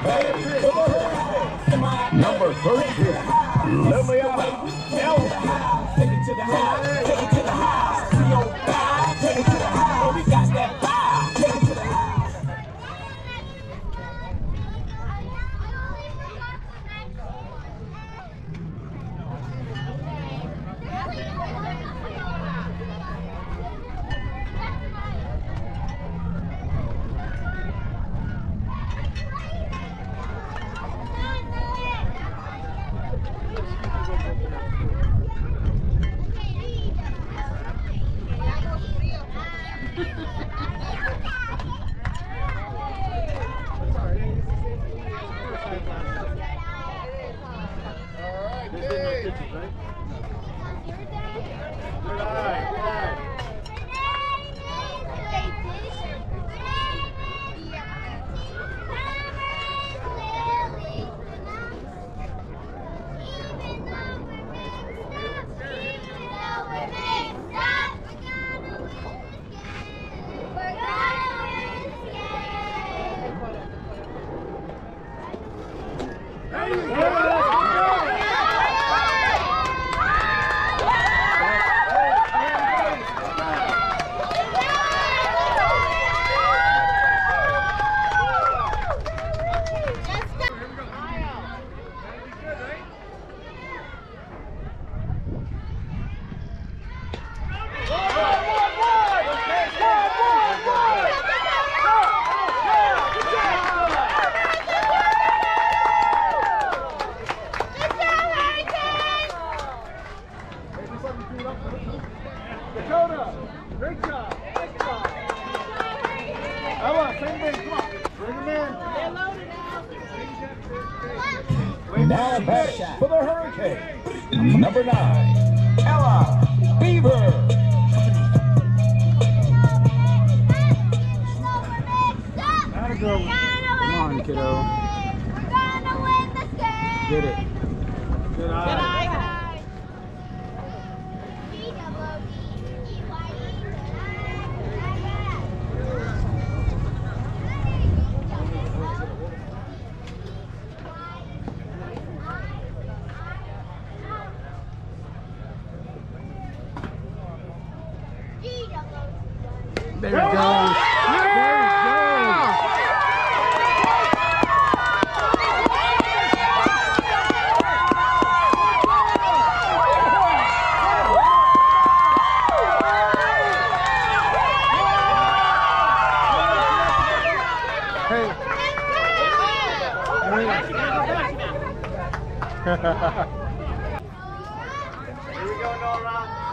Number 13, Liliana. Take it to the house, take it to the house. 305, take it to the house. We got that vibe, take it to the house. Great job. Great job. Ella, same thing. Come on. Bring them in. They're loaded now. Now batting for the Hurricanes, number 9, Ella Beaver. Come on, kiddo. We're gonna win this game. Get it. Good eye. Good eye. There it goes. There it goes. Hey. Here we go, Nora.